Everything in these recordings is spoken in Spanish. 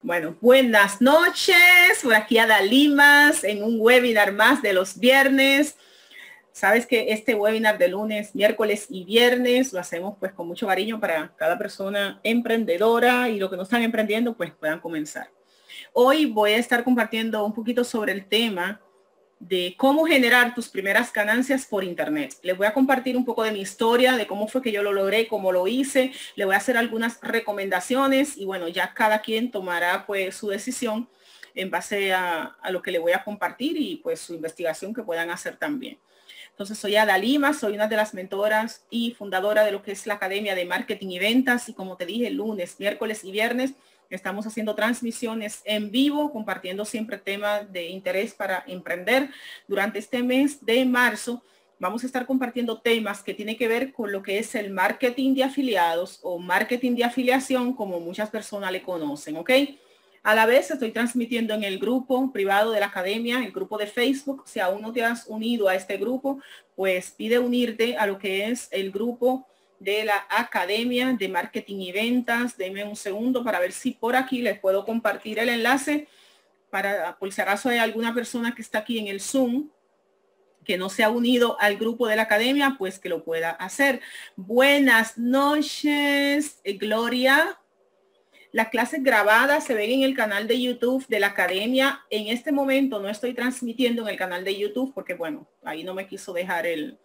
Bueno, buenas noches, por aquí Ada Limas en un webinar más de los viernes. Sabes que este webinar de lunes, miércoles y viernes lo hacemos pues con mucho cariño para cada persona emprendedora y los que no están emprendiendo pues puedan comenzar. Hoy voy a estar compartiendo un poquito sobre el tema de cómo generar tus primeras ganancias por internet. Les voy a compartir un poco de mi historia, de cómo fue que yo lo logré, cómo lo hice. Le voy a hacer algunas recomendaciones y bueno, ya cada quien tomará pues su decisión en base a lo que le voy a compartir y pues su investigación que puedan hacer también. Entonces soy Ada Lima, soy una de las mentoras y fundadora de lo que es la Academia de Marketing y Ventas y como te dije, lunes, miércoles y viernes estamos haciendo transmisiones en vivo, compartiendo siempre temas de interés para emprender. Durante este mes de marzo vamos a estar compartiendo temas que tienen que ver con lo que es el marketing de afiliados o marketing de afiliación, como muchas personas le conocen, ¿ok? A la vez estoy transmitiendo en el grupo privado de la academia, el grupo de Facebook. Si aún no te has unido a este grupo, pues pide unirte a lo que es el grupo de la Academia de Marketing y Ventas. Denme un segundo para ver si por aquí les puedo compartir el enlace para, por si acaso hay alguna persona que está aquí en el Zoom que no se ha unido al grupo de la academia, pues que lo pueda hacer. Buenas noches, Gloria. Las clases grabadas se ven en el canal de YouTube de la academia. En este momento no estoy transmitiendo en el canal de YouTube porque, bueno, ahí no me quiso dejar el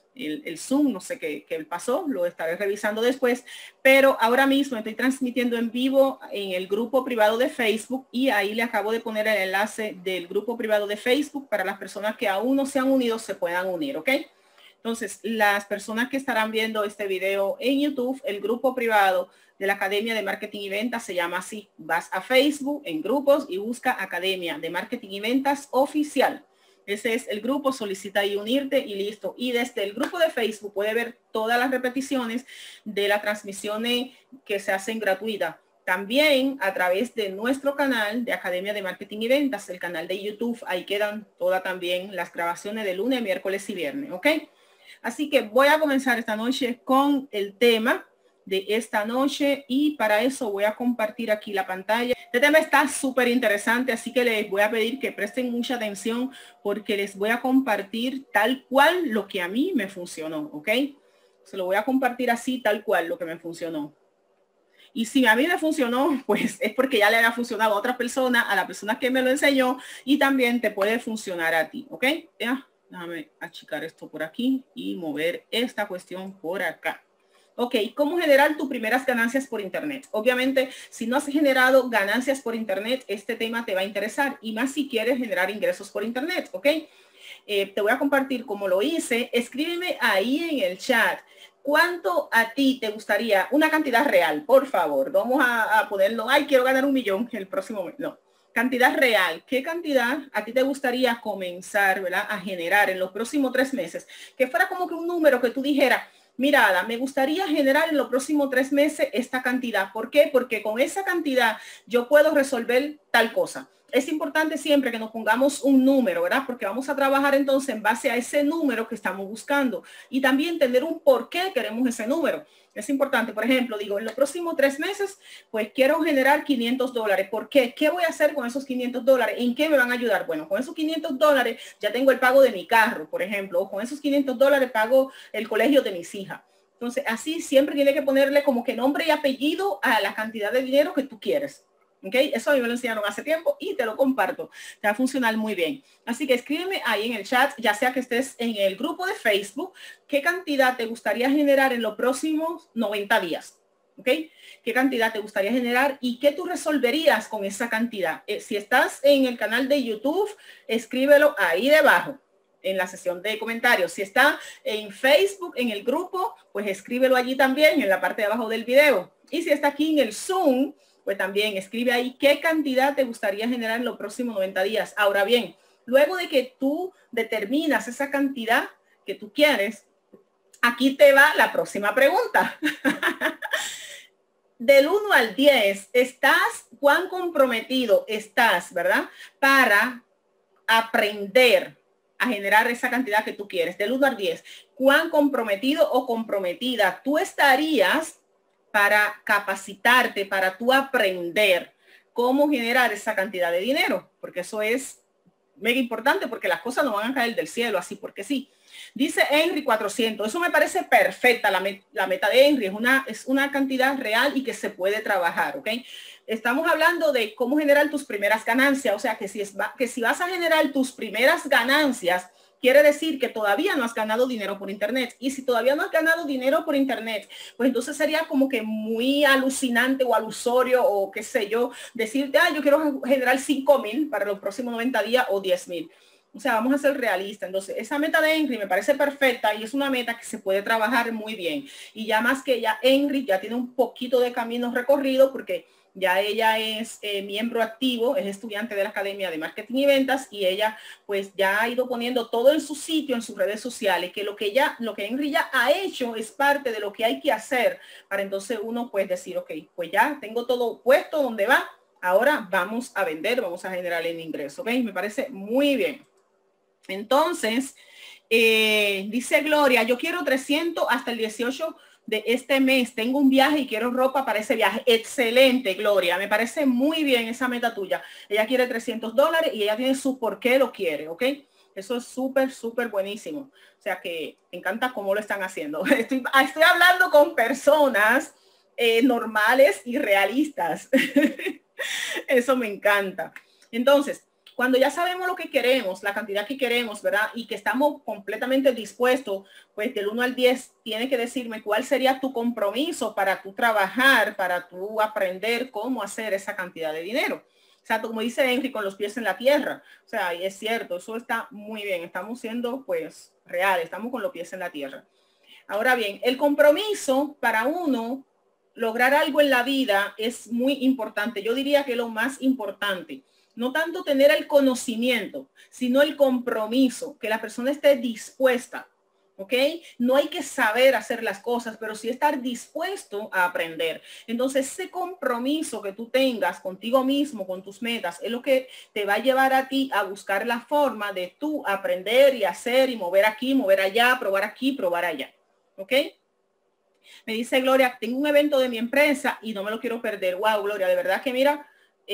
Zoom, no sé qué pasó, lo estaré revisando después, pero ahora mismo estoy transmitiendo en vivo en el grupo privado de Facebook y ahí le acabo de poner el enlace del grupo privado de Facebook para las personas que aún no se han unido se puedan unir, ¿ok? Entonces, las personas que estarán viendo este video en YouTube, el grupo privado de la Academia de Marketing y Ventas se llama así. Vas a Facebook en grupos y busca Academia de Marketing y Ventas Oficial. Ese es el grupo, solicita ahí unirte y listo. Y desde el grupo de Facebook puede ver todas las repeticiones de las transmisiones que se hacen gratuitas. También a través de nuestro canal de Academia de Marketing y Ventas, el canal de YouTube, ahí quedan todas también las grabaciones de lunes, miércoles y viernes, ¿ok? Así que voy a comenzar esta noche con el tema de esta noche y para eso voy a compartir aquí la pantalla. Este tema está súper interesante, así que les voy a pedir que presten mucha atención porque les voy a compartir tal cual lo que a mí me funcionó, ¿ok? Se lo voy a compartir así, tal cual lo que me funcionó. Y si a mí me funcionó, pues es porque ya le había funcionado a otra persona, a la persona que me lo enseñó y también te puede funcionar a ti, ¿ok? Ya, déjame achicar esto por aquí y mover esta cuestión por acá. Ok, ¿cómo generar tus primeras ganancias por internet? Obviamente, si no has generado ganancias por internet, este tema te va a interesar y más si quieres generar ingresos por internet, ¿ok? Te voy a compartir cómo lo hice. Escríbeme ahí en el chat. ¿Cuánto a ti te gustaría? Una cantidad real, por favor. Vamos a ponerlo. Ay, quiero ganar 1 millón el próximo mes. No. Cantidad real. ¿Qué cantidad a ti te gustaría comenzar, ¿verdad? A generar en los próximos 3 meses? Que fuera como que un número que tú dijeras, mira, Ada, me gustaría generar en los próximos 3 meses esta cantidad. ¿Por qué? Porque con esa cantidad yo puedo resolver tal cosa. Es importante siempre que nos pongamos un número, ¿verdad? Porque vamos a trabajar entonces en base a ese número que estamos buscando y también tener un por qué queremos ese número. Es importante, por ejemplo, digo, en los próximos 3 meses, pues quiero generar $500. ¿Por qué? ¿Qué voy a hacer con esos $500? ¿En qué me van a ayudar? Bueno, con esos $500 ya tengo el pago de mi carro, por ejemplo, o con esos $500 pago el colegio de mis hijas. Entonces, así siempre tiene que ponerle como que nombre y apellido a la cantidad de dinero que tú quieres. ¿Okay? Eso a mí me lo enseñaron hace tiempo y te lo comparto. Te va a funcionar muy bien. Así que escríbeme ahí en el chat, ya sea que estés en el grupo de Facebook, qué cantidad te gustaría generar en los próximos 90 días. ¿Ok? ¿Qué cantidad te gustaría generar y qué tú resolverías con esa cantidad? Si estás en el canal de YouTube, escríbelo ahí debajo en la sesión de comentarios. Si está en Facebook, en el grupo, pues escríbelo allí también en la parte de abajo del video. Y si está aquí en el Zoom, pues también escribe ahí qué cantidad te gustaría generar en los próximos 90 días. Ahora bien, luego de que tú determinas esa cantidad que tú quieres, aquí te va la próxima pregunta. Del 1 al 10, ¿cuán comprometido estás, verdad? Para aprender a generar esa cantidad que tú quieres. Del 1 al 10, ¿cuán comprometido o comprometida tú estarías para capacitarte, para tú aprender cómo generar esa cantidad de dinero, porque eso es mega importante, porque las cosas no van a caer del cielo así porque sí. Dice Henry 400. Eso me parece perfecta. La meta de Henry es una cantidad real y que se puede trabajar, ¿ok? Estamos hablando de cómo generar tus primeras ganancias. O sea, que si vas a generar tus primeras ganancias, quiere decir que todavía no has ganado dinero por internet. Y si todavía no has ganado dinero por internet, pues entonces sería como que muy alucinante o alusorio o qué sé yo, decirte, yo quiero generar 5,000 para los próximos 90 días o 10,000. O sea, vamos a ser realistas. Entonces, esa meta de Henry me parece perfecta y es una meta que se puede trabajar muy bien. Y ya más que ya Henry ya tiene un poquito de camino recorrido porque ya ella es miembro activo, es estudiante de la Academia de Marketing y Ventas y ella pues ya ha ido poniendo todo en su sitio, en sus redes sociales, que lo que Henry ya ha hecho es parte de lo que hay que hacer para entonces uno pues decir, ok, pues ya tengo todo puesto donde va, ahora vamos a vender, vamos a generar el ingreso, ¿ok? Me parece muy bien. Entonces, dice Gloria, yo quiero 300 hasta el 18 de este mes. Tengo un viaje y quiero ropa para ese viaje. Excelente, Gloria. Me parece muy bien esa meta tuya. Ella quiere $300 y ella tiene su por qué lo quiere, ¿ok? Eso es súper, súper buenísimo. O sea que me encanta cómo lo están haciendo. Estoy hablando con personas normales y realistas. Eso me encanta. Entonces, cuando ya sabemos lo que queremos, la cantidad que queremos, ¿verdad? Y que estamos completamente dispuestos, pues del 1 al 10, tiene que decirme cuál sería tu compromiso para tu trabajar, para tu aprender cómo hacer esa cantidad de dinero. O sea, como dice Henry, con los pies en la tierra. O sea, y es cierto, eso está muy bien. Estamos siendo, pues, reales, estamos con los pies en la tierra. Ahora bien, el compromiso para uno lograr algo en la vida es muy importante. Yo diría que lo más importante. No tanto tener el conocimiento, sino el compromiso, que la persona esté dispuesta, ¿ok? No hay que saber hacer las cosas, pero sí estar dispuesto a aprender. Entonces, ese compromiso que tú tengas contigo mismo, con tus metas, es lo que te va a llevar a ti a buscar la forma de tú aprender y hacer y mover aquí, mover allá, probar aquí, probar allá, ¿ok? Me dice Gloria, tengo un evento de mi empresa y no me lo quiero perder. Wow, Gloria, de verdad que mira,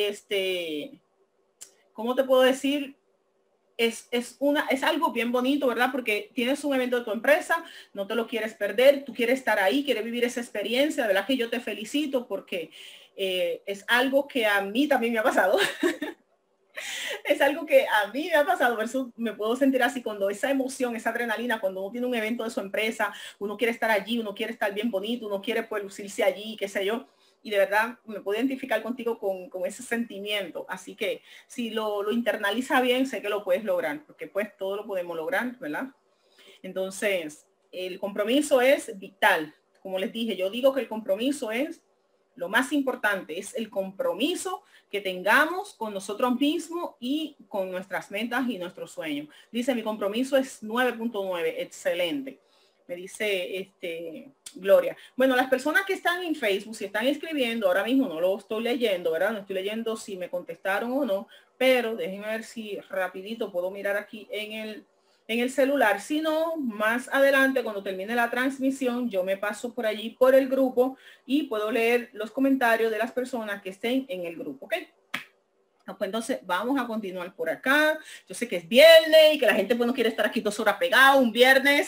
¿cómo te puedo decir? Es algo bien bonito, ¿verdad? Porque tienes un evento de tu empresa, no te lo quieres perder, tú quieres estar ahí, quieres vivir esa experiencia, de verdad que yo te felicito porque es algo que a mí también me ha pasado. Es algo que a mí me ha pasado, por eso me puedo sentir así cuando esa emoción, esa adrenalina, cuando uno tiene un evento de su empresa, uno quiere estar allí, uno quiere estar bien bonito, uno quiere pues lucirse allí, qué sé yo. Y de verdad me puedo identificar contigo con ese sentimiento. Así que si lo internaliza bien, sé que lo puedes lograr, porque pues todo lo podemos lograr, ¿verdad? Entonces, el compromiso es vital. Como les dije, yo digo que el compromiso es lo más importante, es el compromiso que tengamos con nosotros mismos y con nuestras metas y nuestros sueños. Dice, mi compromiso es 9.9, excelente. Me dice Gloria. Bueno, las personas que están en Facebook, si están escribiendo, ahora mismo no lo estoy leyendo, ¿verdad? No estoy leyendo si me contestaron o no, pero déjenme ver si rapidito puedo mirar aquí en el celular. Si no, más adelante, cuando termine la transmisión, yo me paso por allí, por el grupo, y puedo leer los comentarios de las personas que estén en el grupo, ¿ok? Pues entonces vamos a continuar por acá. Yo sé que es viernes y que la gente pues no quiere estar aquí 2 horas pegado un viernes.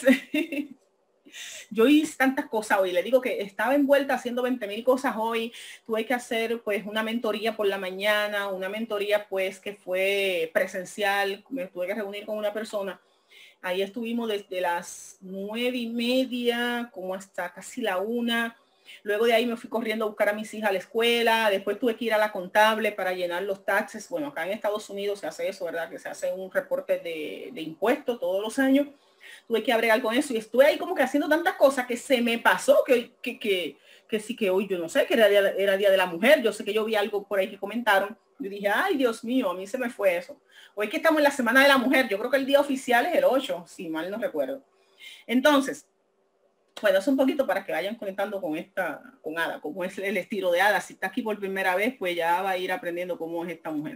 Yo hice tantas cosas hoy, le digo que estaba envuelta haciendo 20,000 cosas hoy. Tuve que hacer pues una mentoría por la mañana, una mentoría pues que fue presencial. Me tuve que reunir con una persona. Ahí estuvimos desde las 9:30 como hasta casi la 1. Luego de ahí me fui corriendo a buscar a mis hijas a la escuela. Después tuve que ir a la contable para llenar los taxes. Bueno, acá en Estados Unidos se hace eso, ¿verdad? Que se hace un reporte de impuestos todos los años. Tuve que bregar con eso y estuve ahí como que haciendo tantas cosas que se me pasó que sí que hoy yo no sé, que era día de la mujer. Yo sé que yo vi algo por ahí que comentaron. Yo dije, ay, Dios mío, a mí se me fue eso. Hoy que estamos en la Semana de la Mujer, yo creo que el día oficial es el 8, si mal no recuerdo. Entonces, bueno, es un poquito para que vayan conectando con Ada, cómo es el estilo de Ada. Si está aquí por primera vez, pues ya va a ir aprendiendo cómo es esta mujer.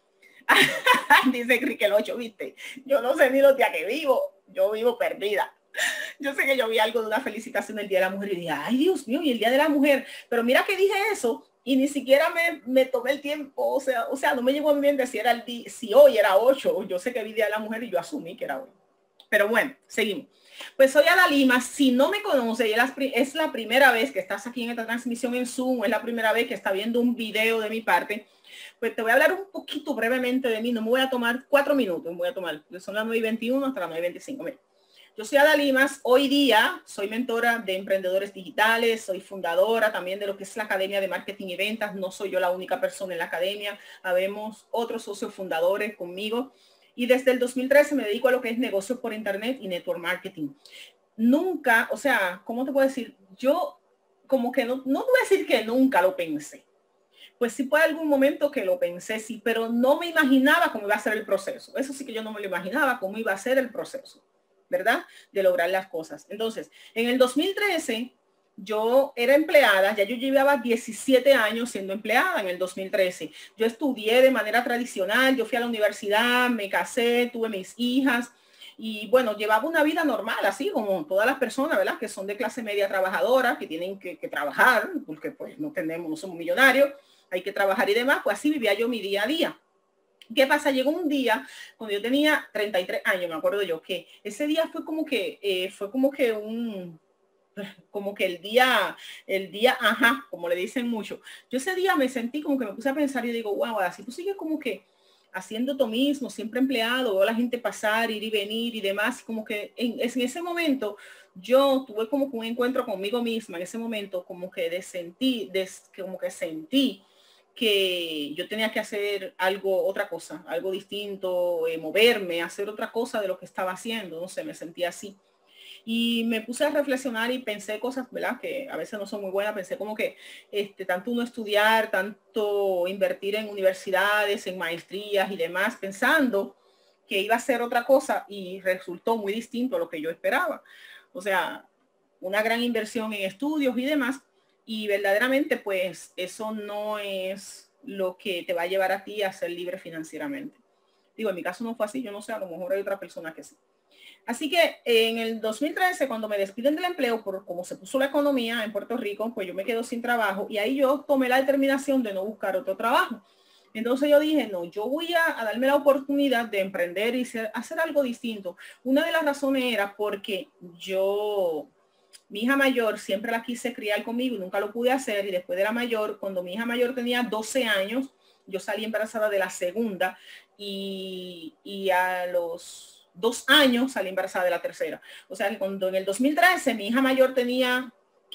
Dice Enrique el 8, ¿viste? Yo no sé ni los días que vivo, yo vivo perdida. Yo sé que yo vi algo de una felicitación del Día de la Mujer y dije, ay, Dios mío, y el Día de la Mujer. Pero mira que dije eso y ni siquiera me tomé el tiempo, o sea, no me llegó a bien decir si hoy era 8, yo sé que vi Día de la Mujer y yo asumí que era hoy. Pero bueno, seguimos. Pues soy Ada Lima. Si no me conoce y es la primera vez que estás aquí en esta transmisión en Zoom, es la primera vez que está viendo un video de mi parte, pues te voy a hablar un poquito brevemente de mí. No me voy a tomar 4 minutos, me voy a tomar, son las 9:21 hasta las 9:25. Mira, yo soy Ada Limas. Hoy día soy mentora de emprendedores digitales, soy fundadora también de lo que es la Academia de Marketing y Ventas. No soy yo la única persona en la academia, habemos otros socios fundadores conmigo. Y desde el 2013 me dedico a lo que es negocios por internet y network marketing. Nunca, o sea, ¿cómo te puedo decir? Yo como que no voy a decir que nunca lo pensé. Pues sí fue algún momento que lo pensé, sí, pero no me imaginaba cómo iba a ser el proceso. Eso sí que yo no me lo imaginaba, cómo iba a ser el proceso, ¿verdad? De lograr las cosas. Entonces, en el 2013 yo era empleada, ya yo llevaba 17 años siendo empleada en el 2013. Yo estudié de manera tradicional, yo fui a la universidad, me casé, tuve mis hijas y bueno, llevaba una vida normal, así como todas las personas, ¿verdad? Que son de clase media trabajadora, que tienen que trabajar, porque pues no somos millonarios, hay que trabajar y demás, pues así vivía yo mi día a día. ¿Qué pasa? Llegó un día cuando yo tenía 33 años, me acuerdo yo, que ese día fue como que el día, ajá, como le dicen mucho. Yo ese día me sentí como que me puse a pensar y digo, wow, así tú sigues como que haciendo tú mismo, siempre empleado, veo a la gente pasar, ir y venir y demás, como que en ese momento yo tuve como que un encuentro conmigo misma, en ese momento como que sentí que yo tenía que hacer otra cosa, algo distinto, moverme, hacer otra cosa de lo que estaba haciendo, no sé, me sentía así. Y me puse a reflexionar y pensé cosas, ¿verdad? Que a veces no son muy buenas. Pensé como que tanto uno estudiar, tanto invertir en universidades, en maestrías y demás, pensando que iba a ser otra cosa y resultó muy distinto a lo que yo esperaba. O sea, una gran inversión en estudios y demás. Y verdaderamente, pues, eso no es lo que te va a llevar a ti a ser libre financieramente. Digo, en mi caso no fue así. Yo no sé, a lo mejor hay otra persona que sí. Así que en el 2013, cuando me despiden del empleo, por cómo se puso la economía en Puerto Rico, pues yo me quedo sin trabajo y ahí yo tomé la determinación de no buscar otro trabajo. Entonces yo dije, no, yo voy a darme la oportunidad de emprender y hacer algo distinto. Una de las razones era porque mi hija mayor siempre la quise criar conmigo y nunca lo pude hacer. Y después de la mayor, cuando mi hija mayor tenía 12 años, yo salí embarazada de la segunda y a los 2 años salí embarazada de la tercera. O sea, que cuando en el 2013 mi hija mayor tenía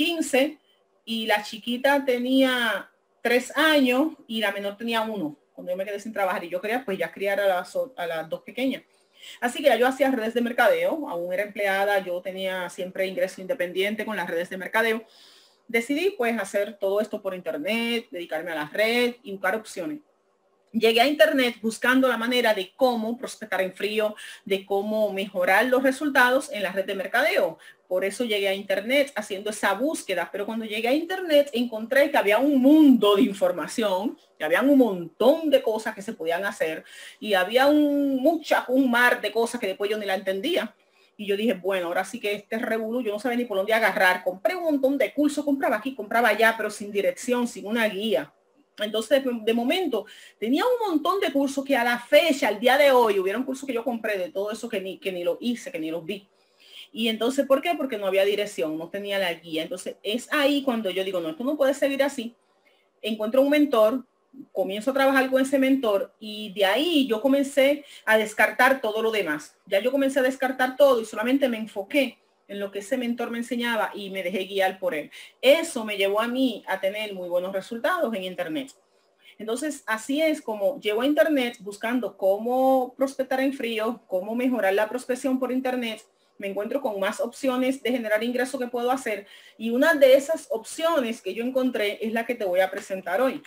15 y la chiquita tenía 3 años y la menor tenía 1, cuando yo me quedé sin trabajar y yo quería pues ya criar a las 2 pequeñas. Así que ya yo hacía redes de mercadeo, aún era empleada, yo tenía siempre ingreso independiente con las redes de mercadeo. Decidí pues hacer todo esto por internet, dedicarme a la red y buscar opciones. Llegué a internet buscando la manera de cómo prospectar en frío, de cómo mejorar los resultados en la red de mercadeo. Por eso llegué a internet haciendo esa búsqueda. Pero cuando llegué a internet encontré que había un mundo de información, que había un montón de cosas que se podían hacer y había un mar de cosas que después yo ni la entendía. Y yo dije, bueno, ahora sí que este revolú, yo no sabía ni por dónde agarrar. Compré un montón de cursos, compraba aquí, compraba allá, pero sin dirección, sin una guía. Entonces, de momento, tenía un montón de cursos que a la fecha, al día de hoy, hubieron cursos que yo compré de todo eso que ni lo hice, que ni los vi. Y entonces, ¿por qué? Porque no había dirección, no tenía la guía. Entonces, es ahí cuando yo digo, no, esto no puede seguir así. Encuentro un mentor, comienzo a trabajar con ese mentor y de ahí yo comencé a descartar todo lo demás. Ya yo comencé a descartar todo y solamente me enfoqué en lo que ese mentor me enseñaba y me dejé guiar por él. Eso me llevó a mí a tener muy buenos resultados en internet. Entonces, así es como llego a internet buscando cómo prospectar en frío, cómo mejorar la prospección por internet. Me encuentro con más opciones de generar ingreso que puedo hacer. Y una de esas opciones que yo encontré es la que te voy a presentar hoy,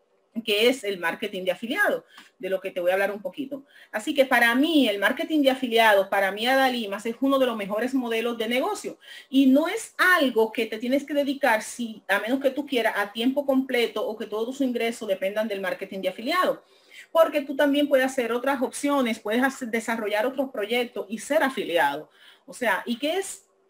que es el marketing de afiliados, de lo que te voy a hablar un poquito. Así que para mí, el marketing de afiliados, para mí, Ada Limas, es uno de los mejores modelos de negocio. Y no es algo que te tienes que dedicar, a menos que tú quieras, a tiempo completo o que todos tus ingresos dependan del marketing de afiliados. Porque tú también puedes hacer otras opciones, puedes desarrollar otros proyectos y ser afiliado. O sea, ¿y qué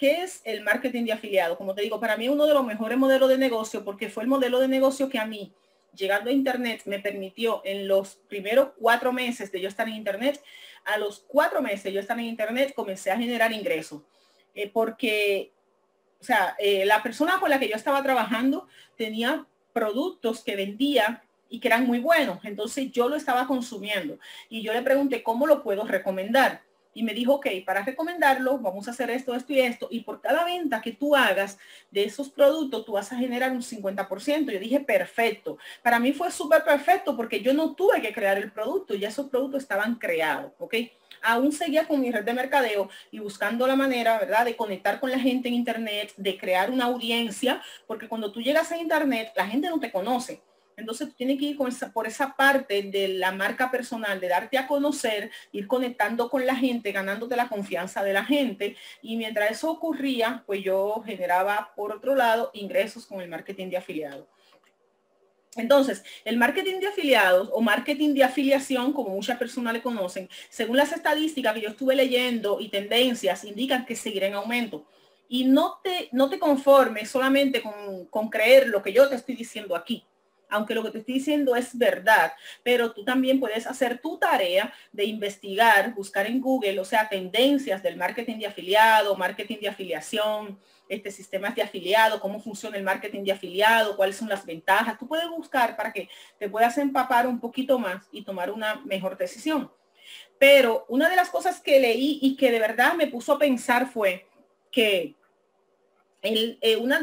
¿qué es el marketing de afiliado? Como te digo, para mí es uno de los mejores modelos de negocio porque fue el modelo de negocio que a mí, llegando a Internet, me permitió en los primeros 4 meses de yo estar en Internet, a los 4 meses de yo estar en Internet, comencé a generar ingresos. Porque, o sea, la persona con la que yo estaba trabajando tenía productos que vendía y que eran muy buenos. Entonces yo lo estaba consumiendo y yo le pregunté, ¿cómo lo puedo recomendar? Y me dijo, ok, para recomendarlo, vamos a hacer esto, esto y esto. Y por cada venta que tú hagas de esos productos, tú vas a generar un 50%. Yo dije, perfecto. Para mí fue súper perfecto porque yo no tuve que crear el producto. Ya esos productos estaban creados, ¿ok? Aún seguía con mi red de mercadeo y buscando la manera, ¿verdad?, de conectar con la gente en Internet, de crear una audiencia, porque cuando tú llegas a Internet, la gente no te conoce. Entonces tú tienes que ir por esa parte de la marca personal, de darte a conocer, ir conectando con la gente, ganándote la confianza de la gente. Y mientras eso ocurría, pues yo generaba, por otro lado, ingresos con el marketing de afiliados. Entonces, el marketing de afiliados o marketing de afiliación, como muchas personas le conocen, según las estadísticas que yo estuve leyendo y tendencias, indican que seguirá en aumento. Y no te conformes solamente con creer lo que yo te estoy diciendo aquí, aunque lo que te estoy diciendo es verdad, pero tú también puedes hacer tu tarea de investigar, buscar en Google, o sea, tendencias del marketing de afiliado, marketing de afiliación, sistemas de afiliado, cómo funciona el marketing de afiliado, cuáles son las ventajas. Tú puedes buscar para que te puedas empapar un poquito más y tomar una mejor decisión. Pero una de las cosas que leí y que de verdad me puso a pensar fue que una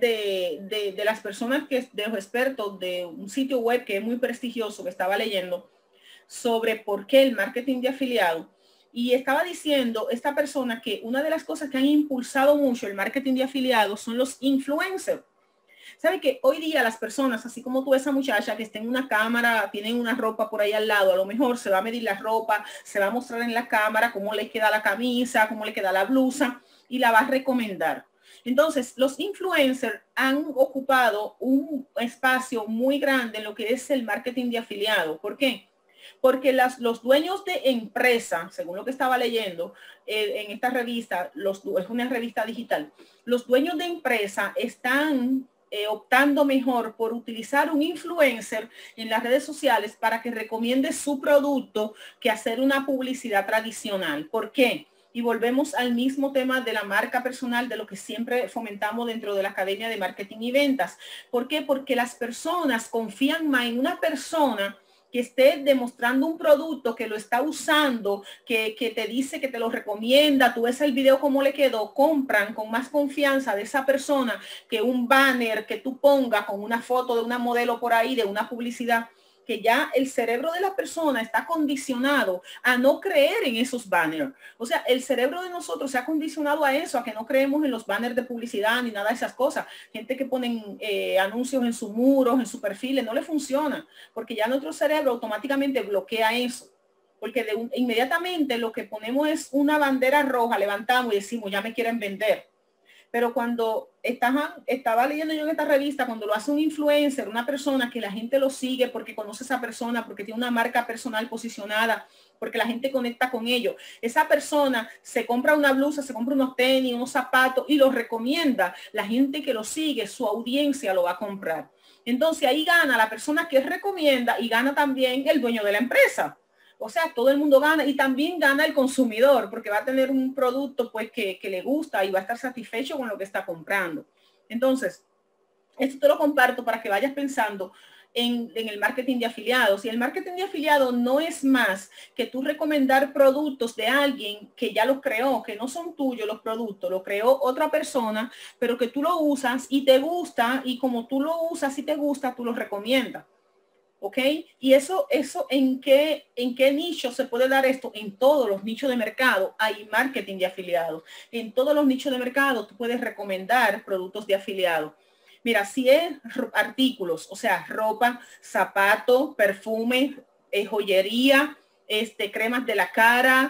de las personas de los expertos de un sitio web que es muy prestigioso, que estaba leyendo sobre por qué el marketing de afiliado, y estaba diciendo esta persona que una de las cosas que han impulsado mucho el marketing de afiliados son los influencers. ¿Sabe que hoy día las personas, así como tú, esa muchacha que está en una cámara, tienen una ropa por ahí al lado, a lo mejor se va a medir la ropa, se va a mostrar en la cámara cómo le queda la camisa, cómo le queda la blusa y la va a recomendar? Entonces, los influencers han ocupado un espacio muy grande en lo que es el marketing de afiliado. ¿Por qué? Porque los dueños de empresa, según lo que estaba leyendo en esta revista, es una revista digital, los dueños de empresa están optando mejor por utilizar un influencer en las redes sociales para que recomiende su producto que hacer una publicidad tradicional. ¿Por qué? Y volvemos al mismo tema de la marca personal, de lo que siempre fomentamos dentro de la Academia de Marketing y Ventas. ¿Por qué? Porque las personas confían más en una persona que esté demostrando un producto, que lo está usando, que te dice, que te lo recomienda, tú ves el video cómo le quedó, compran con más confianza de esa persona que un banner que tú pongas con una foto de una modelo por ahí, de una publicidad, que ya el cerebro de la persona está condicionado a no creer en esos banners. O sea, el cerebro de nosotros se ha condicionado a eso, a que no creemos en los banners de publicidad ni nada de esas cosas. Gente que ponen anuncios en sus muros, en sus perfiles, no le funciona, porque ya nuestro cerebro automáticamente bloquea eso. Porque inmediatamente lo que ponemos es una bandera roja, levantamos y decimos, ya me quieren vender. Pero cuando estaba leyendo yo en esta revista, cuando lo hace un influencer, una persona que la gente lo sigue porque conoce a esa persona, porque tiene una marca personal posicionada, porque la gente conecta con ellos, esa persona se compra una blusa, se compra unos tenis, unos zapatos y los recomienda. La gente que lo sigue, su audiencia lo va a comprar. Entonces ahí gana la persona que recomienda y gana también el dueño de la empresa. O sea, todo el mundo gana y también gana el consumidor porque va a tener un producto pues que le gusta y va a estar satisfecho con lo que está comprando. Entonces, esto te lo comparto para que vayas pensando en el marketing de afiliados. Y el marketing de afiliados no es más que tú recomendar productos de alguien que ya los creó, que no son tuyos los productos, lo creó otra persona, pero que tú lo usas y te gusta, y como tú lo usas y te gusta, tú lo recomiendas. ¿Ok? Y eso ¿en qué nicho se puede dar esto? En todos los nichos de mercado hay marketing de afiliados. En todos los nichos de mercado tú puedes recomendar productos de afiliados. Mira, si es artículos, o sea, ropa, zapato, perfume, joyería, cremas de la cara,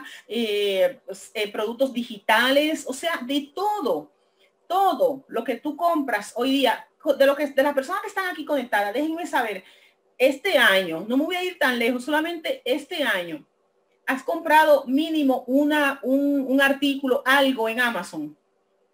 productos digitales, o sea, de todo lo que tú compras hoy día, de las personas que están aquí conectadas, déjenme saber, este año, no me voy a ir tan lejos, solamente este año, has comprado mínimo un artículo, algo en Amazon.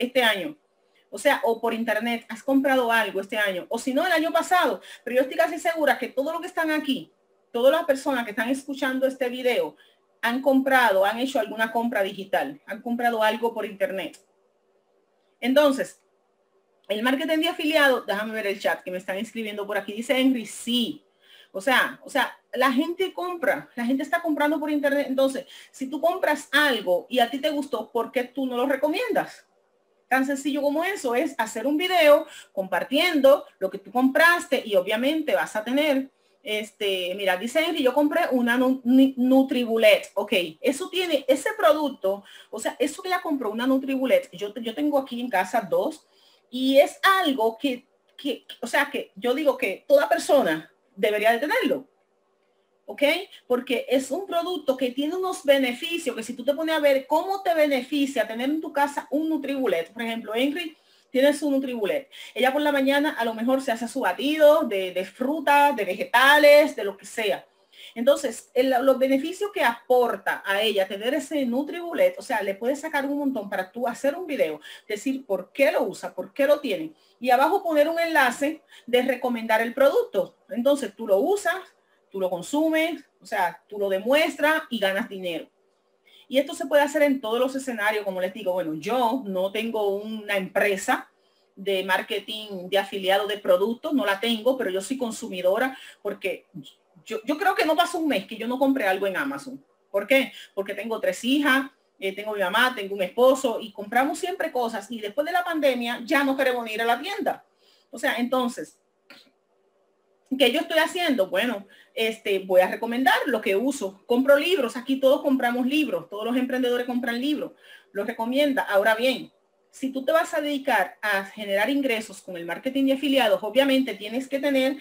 este año. O sea, o por internet, has comprado algo este año, o si no, el año pasado. Pero yo estoy casi segura que todo lo que están aquí, todas las personas que están escuchando este video, han comprado, han hecho alguna compra digital, han comprado algo por internet. Entonces, el marketing de afiliado, déjame ver el chat que me están escribiendo por aquí, dice Henry, sí. O sea, la gente compra, la gente está comprando por internet. Entonces, si tú compras algo y a ti te gustó, ¿por qué tú no lo recomiendas? Tan sencillo como eso, es hacer un video compartiendo lo que tú compraste y obviamente vas a tener, mira, dice Henry, yo compré una Nutribullet. Ok, eso tiene, ese producto, o sea, eso que ella compró, una Nutribullet, yo tengo aquí en casa 2 y es algo o sea, que yo digo que toda persona debería de tenerlo. ¿Ok? Porque es un producto que tiene unos beneficios que si tú te pones a ver cómo te beneficia tener en tu casa un Nutribullet. Por ejemplo, Henry tiene su Nutribullet. Ella por la mañana a lo mejor se hace su batido de fruta, de vegetales, de lo que sea. Entonces, los beneficios que aporta a ella tener ese Nutribullet, o sea, le puedes sacar un montón para tú hacer un video, decir por qué lo usa, por qué lo tiene. Y abajo poner un enlace de recomendar el producto. Entonces, tú lo usas, tú lo consumes, o sea, tú lo demuestras y ganas dinero. Y esto se puede hacer en todos los escenarios, como les digo. Bueno, yo no tengo una empresa de marketing de afiliado de productos, no la tengo, pero yo soy consumidora porque yo creo que no pasa un mes que yo no compre algo en Amazon. ¿Por qué? Porque tengo 3 hijas, tengo mi mamá, tengo un esposo y compramos siempre cosas y después de la pandemia ya no queremos ir a la tienda. O sea, entonces, ¿qué yo estoy haciendo? Bueno, voy a recomendar lo que uso. Compro libros, aquí todos compramos libros, todos los emprendedores compran libros, los recomienda. Ahora bien, si tú te vas a dedicar a generar ingresos con el marketing de afiliados, obviamente tienes que tener,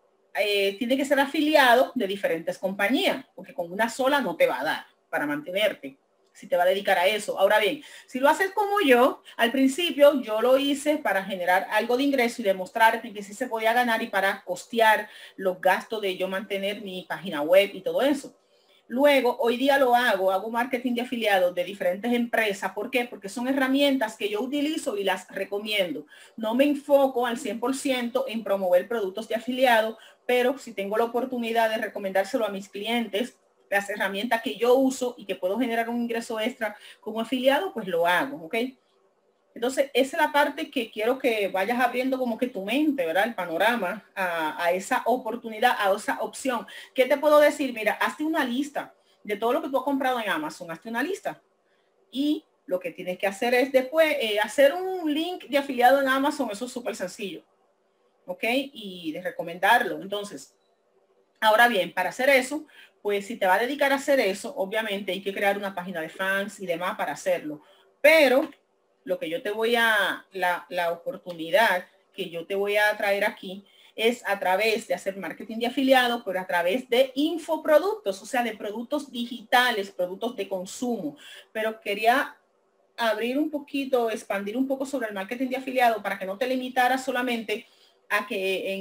tiene que ser afiliado de diferentes compañías, porque con una sola no te va a dar para mantenerte. Si te va a dedicar a eso. Ahora bien, si lo haces como yo, al principio yo lo hice para generar algo de ingreso y demostrar que sí se podía ganar y para costear los gastos de yo mantener mi página web y todo eso. Luego, hoy día hago marketing de afiliados de diferentes empresas. ¿Por qué? Porque son herramientas que yo utilizo y las recomiendo. No me enfoco al 100% en promover productos de afiliado, pero si tengo la oportunidad de recomendárselo a mis clientes, las herramientas que yo uso y que puedo generar un ingreso extra como afiliado, pues lo hago, ¿ok? Entonces, esa es la parte que quiero que vayas abriendo como que tu mente, ¿verdad? El panorama a esa oportunidad, a esa opción. ¿Qué te puedo decir? Mira, hazte una lista de todo lo que tú has comprado en Amazon, hazte una lista. Y lo que tienes que hacer es después hacer un link de afiliado en Amazon, eso es súper sencillo, ¿ok? Y de recomendarlo. Entonces, ahora bien, para hacer eso, pues si te va a dedicar a hacer eso, obviamente hay que crear una página de fans y demás para hacerlo. Pero lo que yo te voy a, la oportunidad que yo te voy a traer aquí es a través de hacer marketing de afiliado, pero a través de infoproductos, o sea, de productos digitales, productos de consumo. Pero quería abrir un poquito, expandir un poco sobre el marketing de afiliado para que no te limitara solamente a que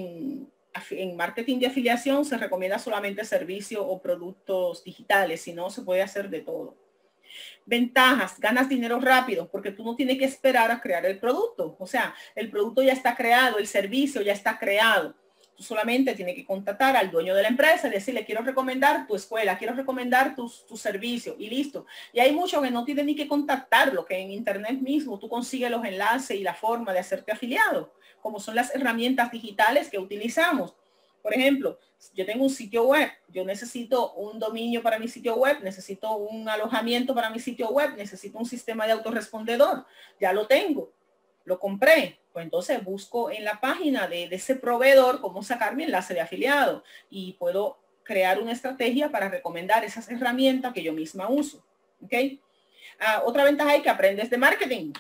en marketing de afiliación se recomienda solamente servicios o productos digitales, sino se puede hacer de todo. Ventajas, ganas dinero rápido porque tú no tienes que esperar a crear el producto. O sea, el producto ya está creado, el servicio ya está creado. Tú solamente tienes que contactar al dueño de la empresa y decirle, quiero recomendar tu escuela, quiero recomendar tu servicio y listo. Y hay muchos que no tienen ni que contactarlo, que en internet mismo tú consigues los enlaces y la forma de hacerte afiliado, como son las herramientas digitales que utilizamos. Por ejemplo, yo tengo un sitio web, yo necesito un dominio para mi sitio web, necesito un alojamiento para mi sitio web, necesito un sistema de autorrespondedor, ya lo tengo, lo compré, pues entonces busco en la página de ese proveedor cómo sacar mi enlace de afiliado y puedo crear una estrategia para recomendar esas herramientas que yo misma uso, ¿ok? Otra ventaja es que aprendes de marketing.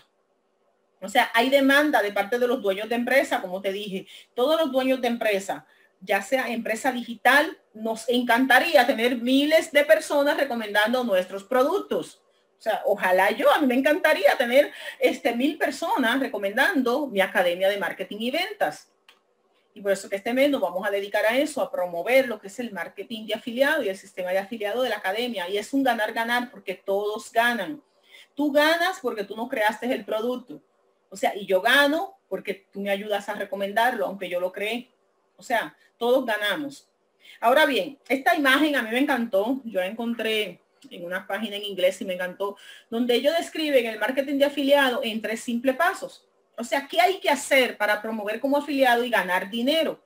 O sea, hay demanda de parte de los dueños de empresa, como te dije, todos los dueños de empresa, ya sea empresa digital, nos encantaría tener miles de personas recomendando nuestros productos. O sea, ojalá a mí me encantaría tener 1000 personas recomendando mi academia de marketing y ventas. Y por eso que este mes nos vamos a dedicar a eso, a promover lo que es el marketing de afiliado y el sistema de afiliado de la academia. Y es un ganar-ganar porque todos ganan. Tú ganas porque tú no creaste el producto. O sea, y yo gano porque tú me ayudas a recomendarlo, aunque yo lo creé. O sea, todos ganamos. Ahora bien, esta imagen a mí me encantó. Yo la encontré en una página en inglés y me encantó, donde ellos describen el marketing de afiliado en 3 simples pasos. O sea, ¿qué hay que hacer para promover como afiliado y ganar dinero?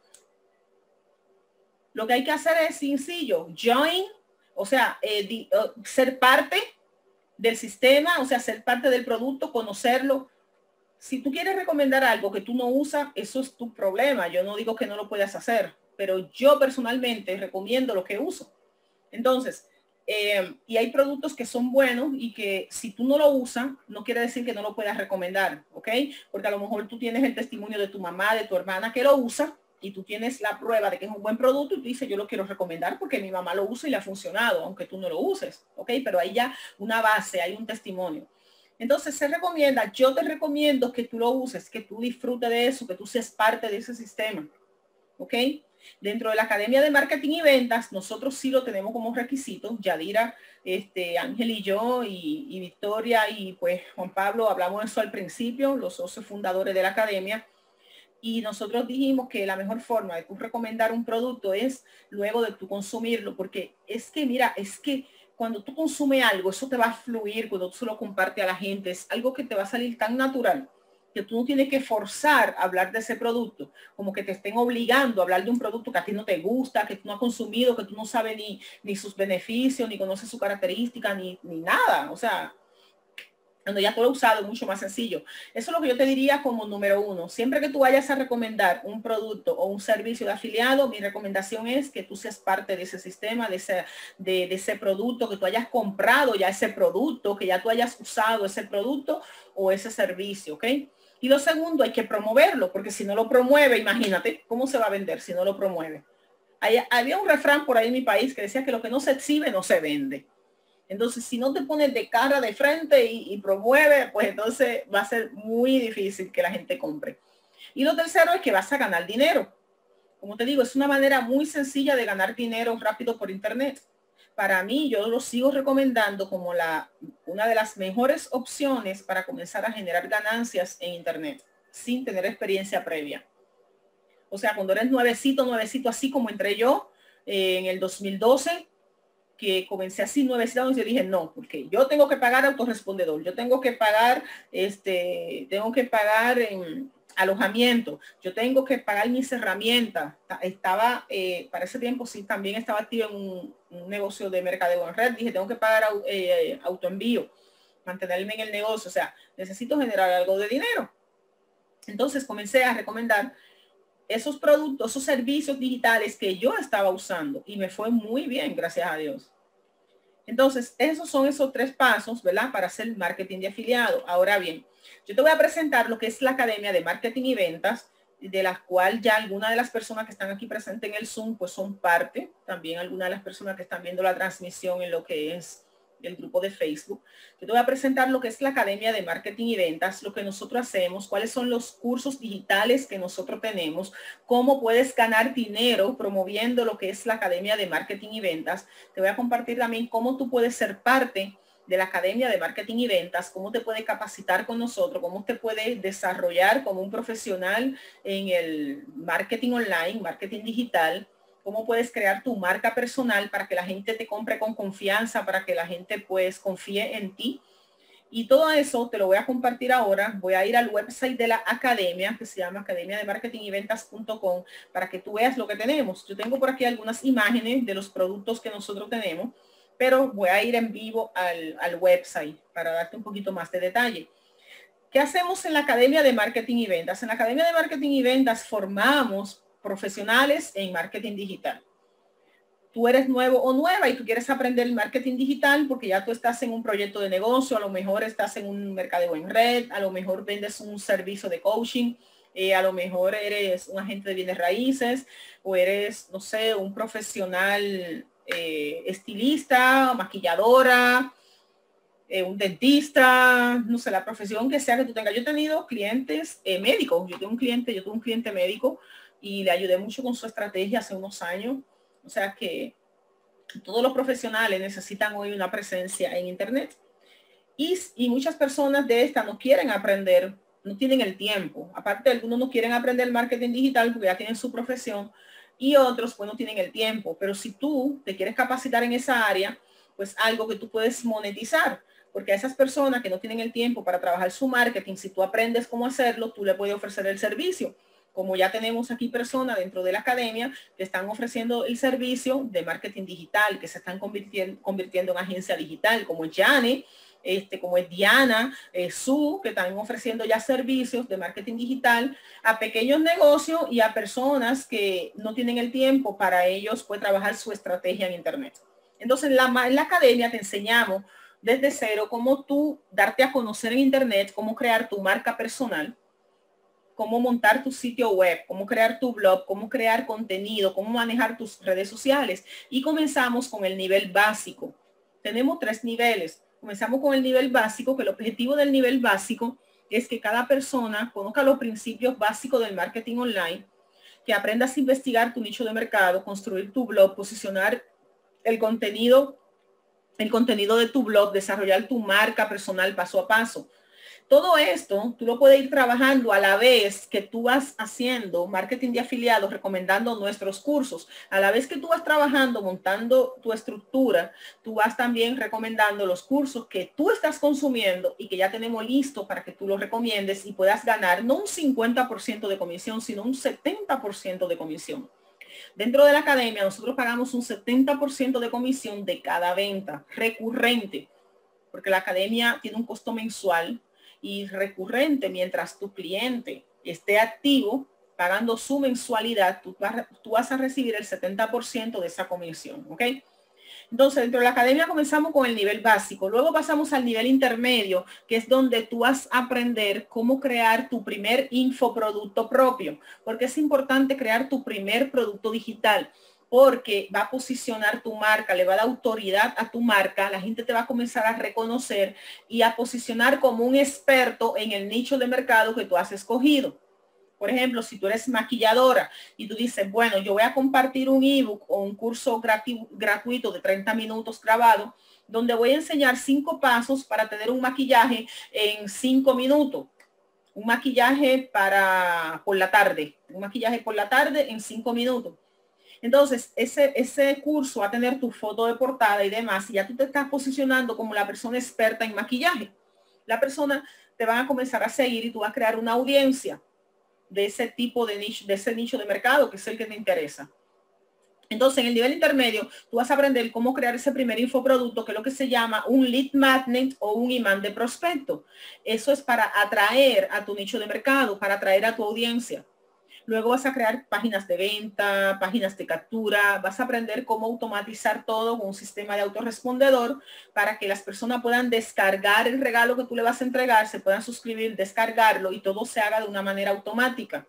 Lo que hay que hacer es sencillo, join, o sea, ser parte del sistema, o sea, ser parte del producto, conocerlo. Si tú quieres recomendar algo que tú no usas, eso es tu problema. Yo no digo que no lo puedas hacer, pero yo personalmente recomiendo lo que uso. Entonces, y hay productos que son buenos y que si tú no lo usas, no quiere decir que no lo puedas recomendar, ¿ok? Porque a lo mejor tú tienes el testimonio de tu mamá, de tu hermana que lo usa y tú tienes la prueba de que es un buen producto y tú dices, yo lo quiero recomendar porque mi mamá lo usa y le ha funcionado, aunque tú no lo uses, ¿ok? Pero hay ya una base, hay un testimonio. Entonces se recomienda, yo te recomiendo que tú lo uses, que tú disfrutes de eso, que tú seas parte de ese sistema, ¿ok? Dentro de la Academia de Marketing y Ventas, nosotros sí lo tenemos como requisito. Yadira, Ángel y yo, y Victoria, y pues Juan Pablo, hablamos de eso al principio, los socios fundadores de la Academia. Y nosotros dijimos que la mejor forma de tú recomendar un producto es luego de tú consumirlo, porque es que, mira, es que cuando tú consumes algo, eso te va a fluir, cuando tú se lo compartes a la gente, es algo que te va a salir tan natural que tú no tienes que forzar a hablar de ese producto, como que te estén obligando a hablar de un producto que a ti no te gusta, que tú no has consumido, que tú no sabes ni sus beneficios, ni conoces su característica, ni nada. O sea, cuando ya tú lo has usado, es mucho más sencillo. Eso es lo que yo te diría como número 1. Siempre que tú vayas a recomendar un producto o un servicio de afiliado, mi recomendación es que tú seas parte de ese sistema, de ese producto, que tú hayas comprado ya ese producto, que ya tú hayas usado ese producto o ese servicio, ¿ok? Y lo segundo, hay que promoverlo, porque si no lo promueve, imagínate, ¿cómo se va a vender si no lo promueve? Había un refrán por ahí en mi país que decía que lo que no se exhibe no se vende. Entonces, si no te pones de cara de frente y promueve, pues entonces va a ser muy difícil que la gente compre. Y lo tercero es que vas a ganar dinero. Como te digo, es una manera muy sencilla de ganar dinero rápido por internet. Para mí, yo lo sigo recomendando como una de las mejores opciones para comenzar a generar ganancias en internet sin tener experiencia previa. O sea, cuando eres nuevecito, así como entré yo en el 2012, que comencé así 9 años, yo dije no, porque yo tengo que pagar autorrespondedor, yo tengo que pagar en alojamiento, yo tengo que pagar mis herramientas. Estaba para ese tiempo sí también estaba activo en un negocio de mercadeo en red. Dije tengo que pagar autoenvío, mantenerme en el negocio, o sea, necesito generar algo de dinero. Entonces comencé a recomendar esos productos, esos servicios digitales que yo estaba usando y me fue muy bien, gracias a Dios. Entonces, esos son esos 3 pasos, ¿verdad? Para hacer marketing de afiliado. Ahora bien, yo te voy a presentar lo que es la Academia de Marketing y Ventas, de la cual ya algunas de las personas que están aquí presentes en el Zoom, pues son parte. También algunas de las personas que están viendo la transmisión en lo que es el grupo de Facebook. Yo te voy a presentar lo que es la Academia de Marketing y Ventas, lo que nosotros hacemos, cuáles son los cursos digitales que nosotros tenemos, cómo puedes ganar dinero promoviendo lo que es la Academia de Marketing y Ventas. Te voy a compartir también cómo tú puedes ser parte de la Academia de Marketing y Ventas, cómo te puedes capacitar con nosotros, cómo te puedes desarrollar como un profesional en el marketing online, marketing digital, cómo puedes crear tu marca personal para que la gente te compre con confianza, para que la gente pues confíe en ti. Y todo eso te lo voy a compartir ahora. Voy a ir al website de la academia, que se llama academia de marketing y ventas.com, para que tú veas lo que tenemos. Yo tengo por aquí algunas imágenes de los productos que nosotros tenemos, pero voy a ir en vivo al website para darte un poquito más de detalle. ¿Qué hacemos en la Academia de Marketing y Ventas? En la Academia de Marketing y Ventas formamos profesionales en marketing digital. Tú eres nuevo o nueva y tú quieres aprender el marketing digital porque ya tú estás en un proyecto de negocio, a lo mejor estás en un mercadeo en red, a lo mejor vendes un servicio de coaching, a lo mejor eres un agente de bienes raíces o eres, no sé, un profesional estilista, maquilladora, un dentista, no sé, la profesión que sea que tú tengas. Yo he tenido clientes médicos, yo tuve un cliente médico y le ayudé mucho con su estrategia hace unos años. O sea que todos los profesionales necesitan hoy una presencia en internet y muchas personas de estas no quieren aprender no tienen el tiempo. Aparte, algunos no quieren aprender marketing digital porque ya tienen su profesión y otros pues no tienen el tiempo. Pero si tú te quieres capacitar en esa área, pues algo que tú puedes monetizar. Porque a esas personas que no tienen el tiempo para trabajar su marketing, si tú aprendes cómo hacerlo, tú le puedes ofrecer el servicio. Como ya tenemos aquí personas dentro de la academia que están ofreciendo el servicio de marketing digital, que se están convirtiendo en agencia digital, como es Jane, como es Diana, Su, que están ofreciendo ya servicios de marketing digital a pequeños negocios y a personas que no tienen el tiempo para ellos, pues trabajar su estrategia en Internet. Entonces, en la academia te enseñamos desde cero cómo tú darte a conocer en Internet, cómo crear tu marca personal, cómo montar tu sitio web, cómo crear tu blog, cómo crear contenido, cómo manejar tus redes sociales. Y comenzamos con el nivel básico. Tenemos 3 niveles. Comenzamos con el nivel básico, que el objetivo del nivel básico es que cada persona conozca los principios básicos del marketing online, que aprendas a investigar tu nicho de mercado, construir tu blog, posicionar el contenido de tu blog, desarrollar tu marca personal paso a paso. Todo esto tú lo puedes ir trabajando a la vez que tú vas haciendo marketing de afiliados, recomendando nuestros cursos. A la vez que tú vas trabajando, montando tu estructura, tú vas también recomendando los cursos que tú estás consumiendo y que ya tenemos listo para que tú los recomiendes y puedas ganar no un 50% de comisión, sino un 70% de comisión. Dentro de la academia nosotros pagamos un 70% de comisión de cada venta recurrente, porque la academia tiene un costo mensual y recurrente. Mientras tu cliente esté activo pagando su mensualidad, tú vas a recibir el 70% de esa comisión, ¿ok? Entonces, dentro de la academia comenzamos con el nivel básico, luego pasamos al nivel intermedio, que es donde tú vas a aprender cómo crear tu primer infoproducto propio, porque es importante crear tu primer producto digital, porque va a posicionar tu marca, le va a dar autoridad a tu marca, la gente te va a comenzar a reconocer y a posicionar como un experto en el nicho de mercado que tú has escogido. Por ejemplo, si tú eres maquilladora y tú dices, bueno, yo voy a compartir un ebook o un curso gratuito de 30 minutos grabado, donde voy a enseñar 5 pasos para tener un maquillaje en 5 minutos. Un maquillaje por la tarde. Un maquillaje por la tarde en 5 minutos. Entonces, ese curso va a tener tu foto de portada y demás, y ya tú te estás posicionando como la persona experta en maquillaje. La persona te van a comenzar a seguir y tú vas a crear una audiencia de ese tipo de nicho, de ese nicho de mercado que es el que te interesa. Entonces, en el nivel intermedio, tú vas a aprender cómo crear ese primer infoproducto, que es lo que se llama un lead magnet o un imán de prospecto. Eso es para atraer a tu nicho de mercado, para atraer a tu audiencia. Luego vas a crear páginas de venta, páginas de captura, vas a aprender cómo automatizar todo con un sistema de autorrespondedor para que las personas puedan descargar el regalo que tú le vas a entregar, se puedan suscribir, descargarlo y todo se haga de una manera automática.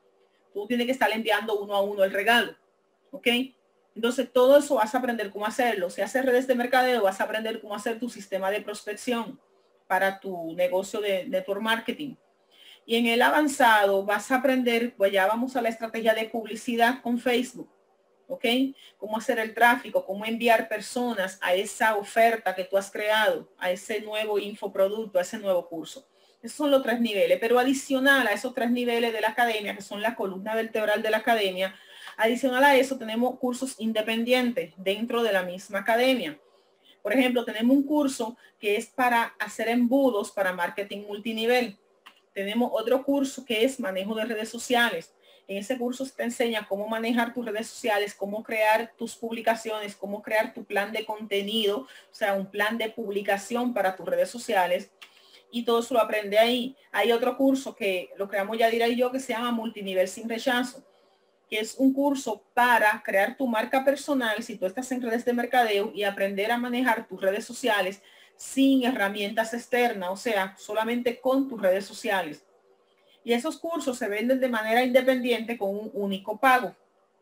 Tú tienes que estar enviando uno a uno el regalo, ¿ok? Entonces todo eso vas a aprender cómo hacerlo. Si haces redes de mercadeo, vas a aprender cómo hacer tu sistema de prospección para tu negocio de network marketing. Y en el avanzado vas a aprender, pues ya vamos a la estrategia de publicidad con Facebook, ¿ok? Cómo hacer el tráfico, cómo enviar personas a esa oferta que tú has creado, a ese nuevo infoproducto, a ese nuevo curso. Esos son los 3 niveles, pero adicional a esos 3 niveles de la academia, que son la columna vertebral de la academia, adicional a eso tenemos cursos independientes dentro de la misma academia. Por ejemplo, tenemos un curso que es para hacer embudos para marketing multinivel. Tenemos otro curso que es manejo de redes sociales. En ese curso te enseña cómo manejar tus redes sociales, cómo crear tus publicaciones, cómo crear tu plan de contenido, o sea, un plan de publicación para tus redes sociales. Y todo eso lo aprende ahí. Hay otro curso que lo creamos Yadira y yo que se llama Multinivel sin rechazo, que es un curso para crear tu marca personal si tú estás en redes de mercadeo y aprender a manejar tus redes sociales sin herramientas externas, o sea, solamente con tus redes sociales. Y esos cursos se venden de manera independiente con un único pago.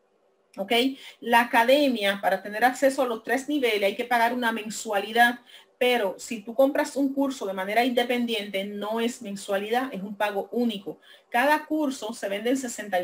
¿Ok? La academia, para tener acceso a los 3 niveles, hay que pagar una mensualidad, pero si tú compras un curso de manera independiente, no es mensualidad, es un pago único. Cada curso se vende en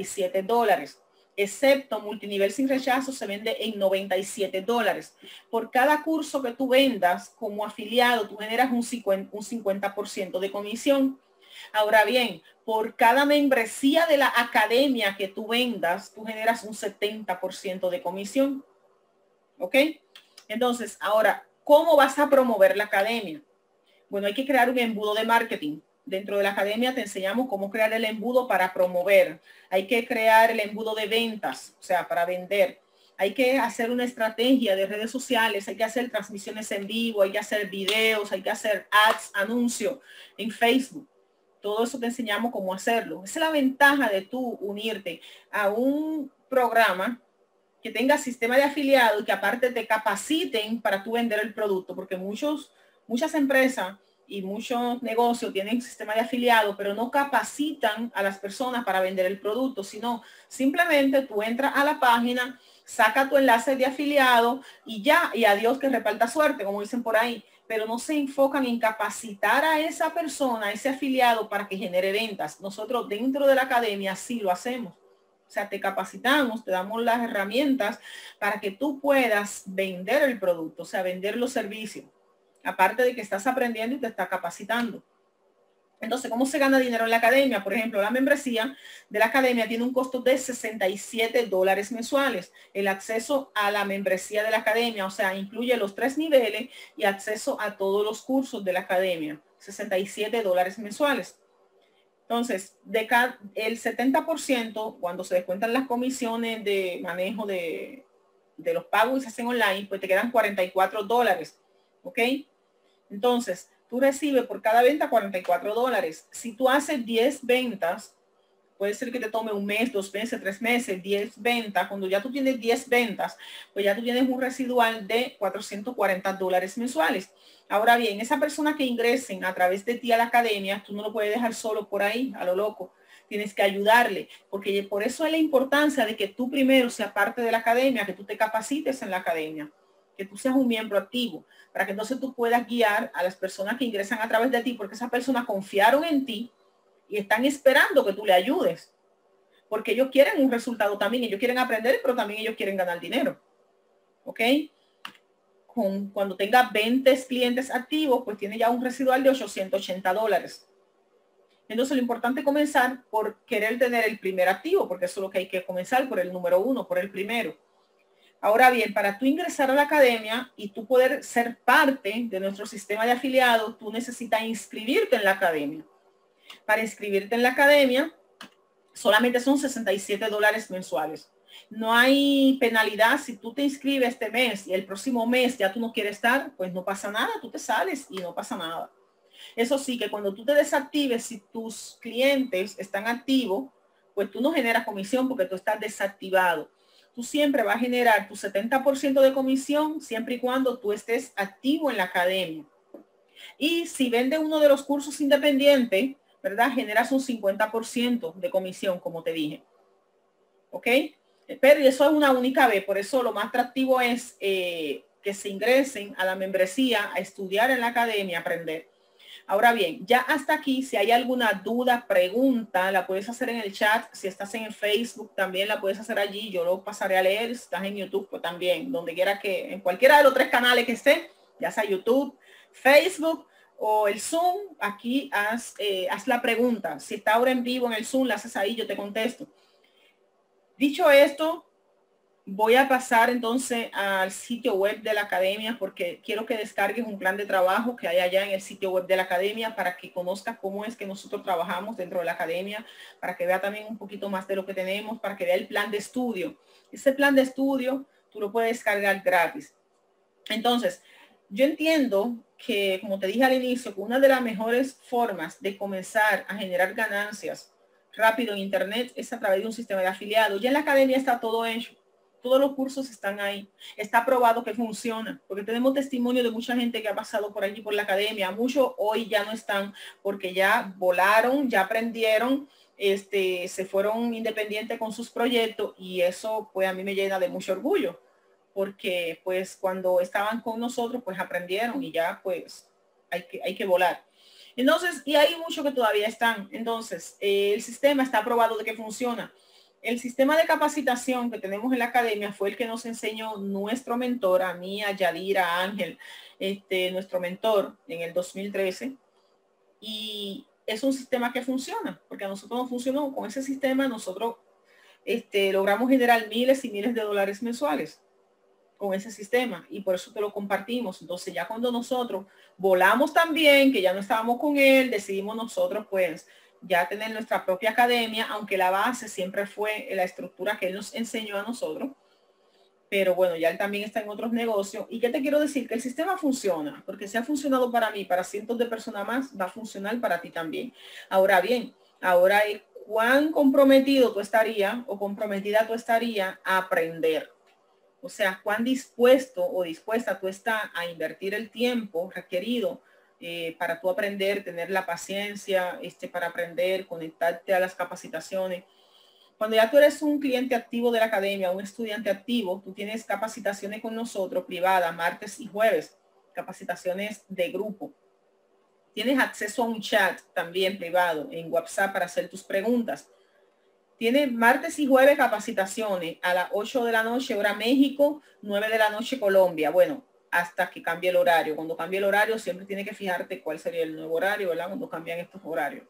$67. Excepto multinivel sin rechazo, se vende en $97. Por cada curso que tú vendas como afiliado, tú generas un 50% de comisión. Ahora bien, por cada membresía de la academia que tú vendas, tú generas un 70% de comisión. ¿Ok? Entonces, ahora, ¿cómo vas a promover la academia? Bueno, hay que crear un embudo de marketing. Dentro de la academia te enseñamos cómo crear el embudo para promover. Hay que crear el embudo de ventas, o sea, para vender. Hay que hacer una estrategia de redes sociales, hay que hacer transmisiones en vivo, hay que hacer videos, hay que hacer ads, anuncios en Facebook. Todo eso te enseñamos cómo hacerlo. Esa es la ventaja de tú unirte a un programa que tenga sistema de afiliado y que aparte te capaciten para tú vender el producto, porque muchas empresas y muchos negocios tienen sistema de afiliado, pero no capacitan a las personas para vender el producto, sino simplemente tú entras a la página, saca tu enlace de afiliado y ya, y adiós que reparta suerte, como dicen por ahí, pero no se enfocan en capacitar a esa persona, a ese afiliado para que genere ventas. Nosotros dentro de la academia sí lo hacemos. O sea, te capacitamos, te damos las herramientas para que tú puedas vender el producto, o sea, vender los servicios. Aparte de que estás aprendiendo y te está capacitando. Entonces, ¿cómo se gana dinero en la academia? Por ejemplo, la membresía de la academia tiene un costo de $67 mensuales. El acceso a la membresía de la academia, o sea, incluye los 3 niveles y acceso a todos los cursos de la academia. $67 mensuales. Entonces, el 70%, cuando se descuentan las comisiones de manejo de los pagos y se hacen online, pues te quedan $44. ¿Ok? Entonces, tú recibes por cada venta $44. Si tú haces 10 ventas, puede ser que te tome un mes, 2 meses, 3 meses, 10 ventas. Cuando ya tú tienes 10 ventas, pues ya tú tienes un residual de $440 mensuales. Ahora bien, esa persona que ingresen a través de ti a la academia, tú no lo puedes dejar solo por ahí, a lo loco. Tienes que ayudarle, porque por eso es la importancia de que tú primero seas parte de la academia, que tú te capacites en la academia, que tú seas un miembro activo, para que entonces tú puedas guiar a las personas que ingresan a través de ti, porque esas personas confiaron en ti y están esperando que tú le ayudes, porque ellos quieren un resultado también, ellos quieren aprender, pero también ellos quieren ganar dinero. ¿Ok? Cuando tenga 20 clientes activos, pues tiene ya un residual de $880. Entonces lo importante es comenzar por querer tener el primer activo, porque eso es lo que hay que comenzar, por el número 1, por el primero. Ahora bien, para tú ingresar a la academia y tú poder ser parte de nuestro sistema de afiliados, tú necesitas inscribirte en la academia. Para inscribirte en la academia, solamente son $67 mensuales. No hay penalidad. Si tú te inscribes este mes y el próximo mes ya tú no quieres estar, pues no pasa nada, tú te sales y no pasa nada. Eso sí, que cuando tú te desactives, si tus clientes están activos, pues tú no generas comisión porque tú estás desactivado. Tú siempre vas a generar tu 70% de comisión siempre y cuando tú estés activo en la academia. Y si vende uno de los cursos independientes, ¿verdad? Generas un 50% de comisión, como te dije. ¿Ok? Pero eso es una única vez, por eso lo más atractivo es que se ingresen a la membresía, a estudiar en la academia, aprender. Ahora bien, ya hasta aquí, si hay alguna duda, pregunta, la puedes hacer en el chat. Si estás en Facebook, también la puedes hacer allí. Yo lo pasaré a leer. Si estás en YouTube, pues también, donde quiera que, en cualquiera de los 3 canales que esté, ya sea YouTube, Facebook o el Zoom, aquí haz la pregunta. Si está ahora en vivo en el Zoom, la haces ahí, yo te contesto. Dicho esto, voy a pasar entonces al sitio web de la academia porque quiero que descargues un plan de trabajo que hay allá en el sitio web de la academia para que conozcas cómo es que nosotros trabajamos dentro de la academia, para que vea también un poquito más de lo que tenemos, para que vea el plan de estudio. Ese plan de estudio tú lo puedes descargar gratis. Entonces, yo entiendo que, como te dije al inicio, que una de las mejores formas de comenzar a generar ganancias rápido en Internet es a través de un sistema de afiliados. Ya en la academia está todo hecho. Todos los cursos están ahí. Está probado que funciona, porque tenemos testimonio de mucha gente que ha pasado por allí por la academia. Muchos hoy ya no están porque ya volaron, ya aprendieron, se fueron independientes con sus proyectos y eso pues a mí me llena de mucho orgullo, porque pues cuando estaban con nosotros pues aprendieron y ya pues hay que volar. Entonces, y hay muchos que todavía están. Entonces, el sistema está probado de que funciona. El sistema de capacitación que tenemos en la academia fue el que nos enseñó nuestro mentor, a mí, a Yadira, a Ángel, nuestro mentor en el 2013. Y es un sistema que funciona, porque a nosotros nos funcionó. Con ese sistema nosotros logramos generar miles y miles de dólares mensuales con ese sistema, y por eso te lo compartimos. Entonces ya cuando nosotros volamos también, que ya no estábamos con él, decidimos nosotros pues ya tener nuestra propia academia, aunque la base siempre fue la estructura que él nos enseñó a nosotros. Pero bueno, ya él también está en otros negocios. ¿Y qué te quiero decir? Que el sistema funciona, porque si ha funcionado para mí, para cientos de personas más, va a funcionar para ti también. Ahora bien, ahora cuán comprometido tú estarías o comprometida tú estarías a aprender. O sea, cuán dispuesto o dispuesta tú estás a invertir el tiempo requerido para tú aprender, tener la paciencia para aprender, conectarte a las capacitaciones. Cuando ya tú eres un cliente activo de la academia, un estudiante activo, tú tienes capacitaciones con nosotros privadas, martes y jueves, capacitaciones de grupo. Tienes acceso a un chat también privado en WhatsApp para hacer tus preguntas. Tienes martes y jueves capacitaciones a las 8 de la noche, hora México, 9 de la noche Colombia. Bueno, hasta que cambie el horario. Cuando cambie el horario, siempre tienes que fijarte cuál sería el nuevo horario, ¿verdad? Cuando cambian estos horarios.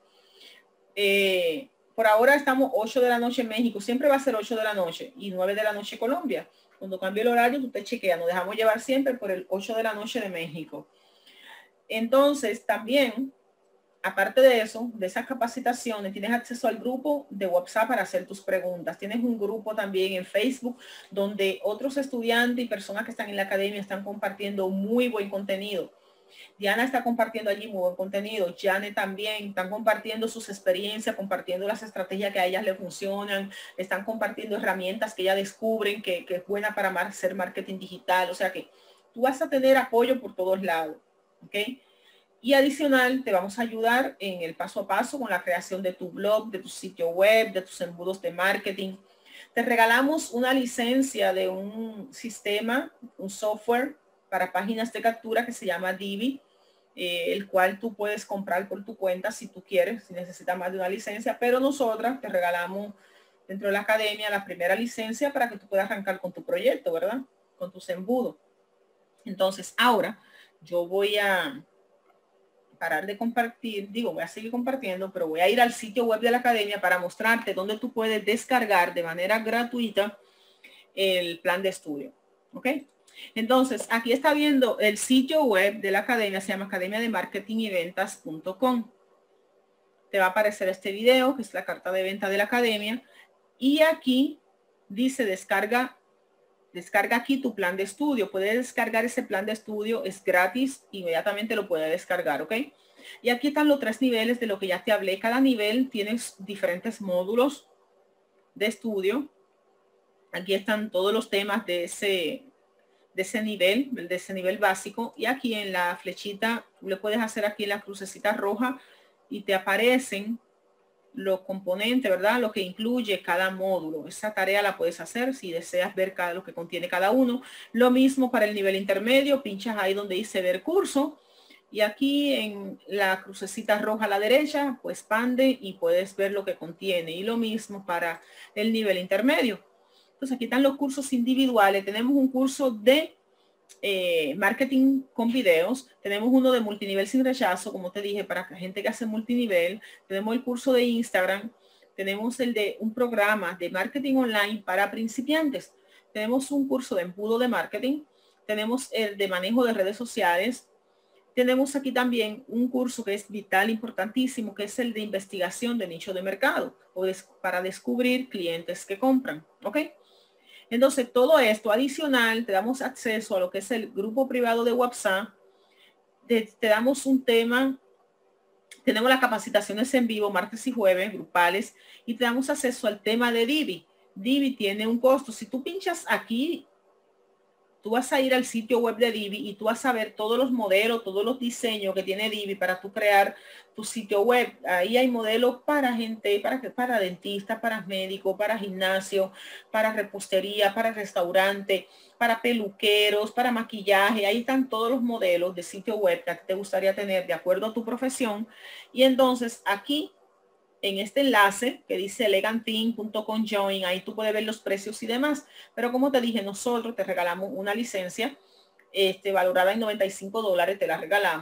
Por ahora estamos 8 de la noche en México, siempre va a ser 8 de la noche y 9 de la noche Colombia. Cuando cambie el horario, tú te chequeas, nos dejamos llevar siempre por el 8 de la noche de México. Entonces, también, aparte de eso, de esas capacitaciones, tienes acceso al grupo de WhatsApp para hacer tus preguntas. Tienes un grupo también en Facebook donde otros estudiantes y personas que están en la academia están compartiendo muy buen contenido. Diana está compartiendo allí muy buen contenido. Jane también están compartiendo sus experiencias, compartiendo las estrategias que a ellas le funcionan, están compartiendo herramientas que ellas descubren que es buena para hacer marketing digital. O sea que tú vas a tener apoyo por todos lados. ¿Ok? Y adicional, te vamos a ayudar en el paso a paso con la creación de tu blog, de tu sitio web, de tus embudos de marketing. Te regalamos una licencia de un sistema, un software para páginas de captura que se llama Divi, el cual tú puedes comprar por tu cuenta si tú quieres, si necesitas más de una licencia, pero nosotras te regalamos dentro de la academia la primera licencia para que tú puedas arrancar con tu proyecto, ¿verdad? Con tus embudos. Entonces, ahora yo voy a parar de compartir, voy a seguir compartiendo, pero voy a ir al sitio web de la academia para mostrarte dónde tú puedes descargar de manera gratuita el plan de estudio. ¿Ok? Entonces, aquí está viendo el sitio web de la academia, se llama academiademarketingyventas.com. Te va a aparecer este video, que es la carta de venta de la academia, y aquí dice descarga aquí tu plan de estudio. Puedes descargar ese plan de estudio, es gratis, inmediatamente lo puedes descargar, ¿ok? Y aquí están los 3 niveles de lo que ya te hablé. Cada nivel tienes diferentes módulos de estudio. Aquí están todos los temas de ese nivel básico, y aquí en la flechita tú le puedes hacer aquí en la crucecita roja y te aparecen los componentes, ¿verdad? Lo que incluye cada módulo. Esa tarea la puedes hacer si deseas ver lo que contiene cada uno. Lo mismo para el nivel intermedio, pinchas ahí donde dice ver curso y aquí en la crucecita roja a la derecha, pues expande y puedes ver lo que contiene, y lo mismo para el nivel intermedio. Entonces aquí están los cursos individuales. Tenemos un curso de marketing con videos, tenemos uno de multinivel sin rechazo, como te dije, para gente que hace multinivel, tenemos el curso de Instagram, tenemos el de un programa de marketing online para principiantes, tenemos un curso de embudo de marketing, tenemos el de manejo de redes sociales, tenemos aquí también un curso que es vital, importantísimo, que es el de investigación de nicho de mercado o para descubrir clientes que compran. ¿Ok? Entonces, todo esto adicional, te damos acceso a lo que es el grupo privado de WhatsApp. Te damos un tema. Tenemos las capacitaciones en vivo martes y jueves, grupales, y te damos acceso al tema de Divi. Divi tiene un costo. Si tú pinchas aquí, tú vas a ir al sitio web de Divi y tú vas a ver todos los modelos, todos los diseños que tiene Divi para tú crear tu sitio web. Ahí hay modelos para gente, para dentistas, para médicos, para gimnasio, para repostería, para restaurante, para peluqueros, para maquillaje. Ahí están todos los modelos de sitio web que te gustaría tener de acuerdo a tu profesión. Y entonces aquí en este enlace que dice eleganteam.com join, ahí tú puedes ver los precios y demás. Pero como te dije, nosotros te regalamos una licencia valorada en $95, te la regalamos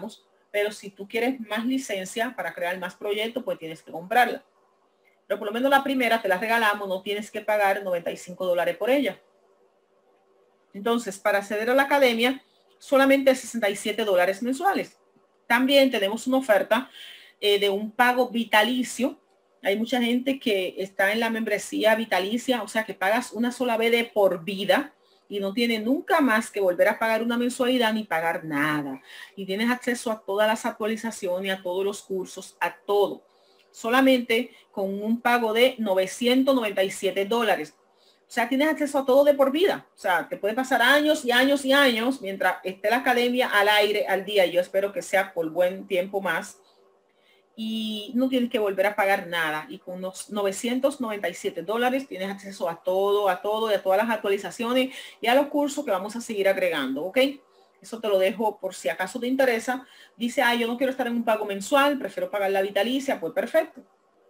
pero si tú quieres más licencia para crear más proyectos, pues tienes que comprarla. Pero por lo menos la primera te la regalamos, no tienes que pagar $95 por ella. Entonces, para acceder a la academia, solamente $67 mensuales. También tenemos una oferta de un pago vitalicio. Hay mucha gente que está en la membresía vitalicia, o sea que pagas una sola vez de por vida y no tiene nunca más que volver a pagar una mensualidad ni pagar nada. Y tienes acceso a todas las actualizaciones, a todos los cursos, a todo. Solamente con un pago de $997. O sea, tienes acceso a todo de por vida. O sea, te puede pasar años y años y años mientras esté la academia al aire, al día. Yo espero que sea por buen tiempo más. Y no tienes que volver a pagar nada. Y con unos $997 tienes acceso a todo y a todas las actualizaciones y a los cursos que vamos a seguir agregando, ¿ok? Eso te lo dejo por si acaso te interesa. Dice, yo no quiero estar en un pago mensual, prefiero pagar la vitalicia. Pues perfecto.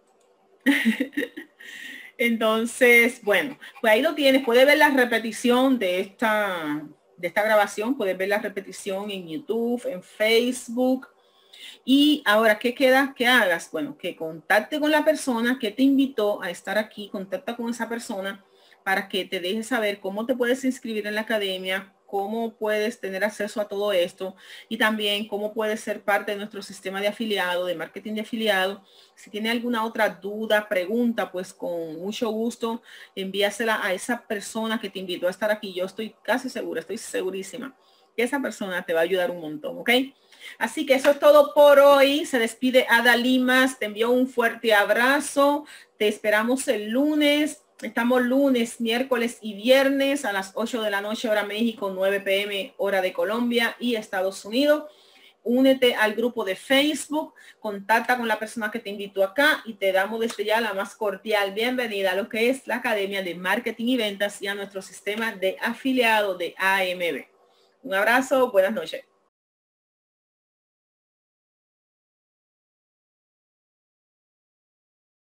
Entonces, bueno, pues ahí lo tienes. Puedes ver la repetición de esta grabación. Puedes ver la repetición en YouTube, en Facebook. Y ahora, ¿qué queda que hagas? Bueno, que contacte con la persona que te invitó a estar aquí. Contacta con esa persona para que te deje saber cómo te puedes inscribir en la academia, cómo puedes tener acceso a todo esto y también cómo puedes ser parte de nuestro sistema de afiliado, de marketing de afiliado. Si tiene alguna otra duda, pregunta, pues con mucho gusto envíasela a esa persona que te invitó a estar aquí. Yo estoy casi segura, estoy segurísima que esa persona te va a ayudar un montón, ¿ok? Así que eso es todo por hoy. Se despide Ada Limas. Te envío un fuerte abrazo. Te esperamos el lunes. Estamos lunes, miércoles y viernes a las 8 de la noche, hora México, 9 p.m. hora de Colombia y Estados Unidos. Únete al grupo de Facebook, contacta con la persona que te invitó acá y te damos desde ya la más cordial bienvenida a lo que es la Academia de Marketing y Ventas y a nuestro sistema de afiliado de AMB. Un abrazo, buenas noches.